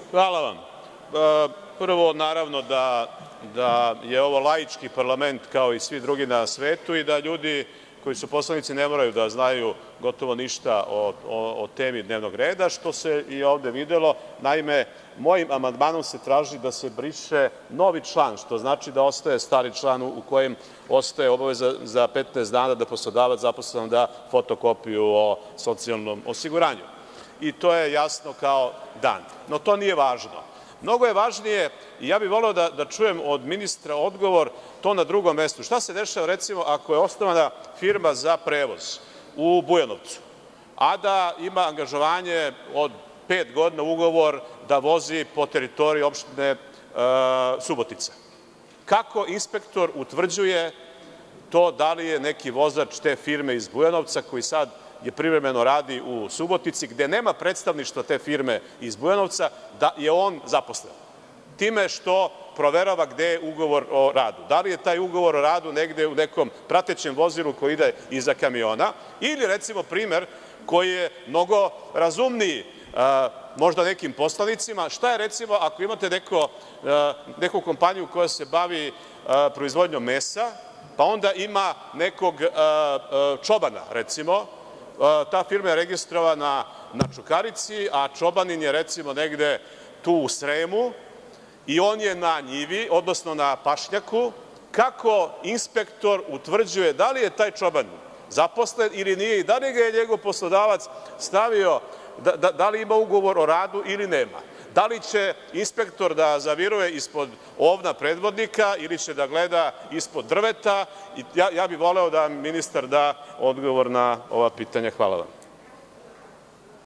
Hvala vam. Prvo, naravno da je ovo laički parlament kao i svi drugi na svetu i da ljudi koji su poslanici ne moraju da znaju gotovo ništa o temi dnevnog reda, što se i ovde videlo. Naime, mojim amandmanom se traži da se briše novi član, što znači da ostaje stari član u kojem ostaje obaveza za 15 dana da poslodavac zaposlenom da fotokopiju o socijalnom osiguranju. I to je jasno kao dan. No, to nije važno. Mnogo je važnije, i ja bih voleo da čujem od ministra odgovor, to na drugom mestu. Šta se dešava, recimo, ako je osnovana firma za prevoz u Bujanovcu, a da ima angažovanje od 5 godina ugovor da vozi po teritoriji opštine Subotica? Kako inspektor utvrđuje to da li je neki vozač te firme iz Bujanovca, koji sad privremeno radi u Subotici, gde nema predstavništva te firme iz Bujanovca, da je on zaposlen? Time što proverava gde je ugovor o radu. Da li je taj ugovor o radu negde u nekom pratećem vozilu koji ide iza kamiona? Ili, recimo, primer koji je mnogo razumniji možda nekim poslanicima, šta je, recimo, ako imate neku kompaniju koja se bavi proizvodnjom mesa, pa onda ima nekog čobana, recimo, ta firma je registrovana na Čukarici, a čobanin je, recimo, negde tu u Sremu i on je na njivi, odnosno na pašnjaku. Kako inspektor utvrđuje da li je taj čoban zaposlen ili nije i da li ga je njegov poslodavac stavio, da li ima ugovor o radu ili nema? Da li će inspektor da zaviruje ispod ovna predvodnika ili će da gleda ispod drveta? Ja bih voleo da ministar da odgovor na ova pitanja. Hvala vam.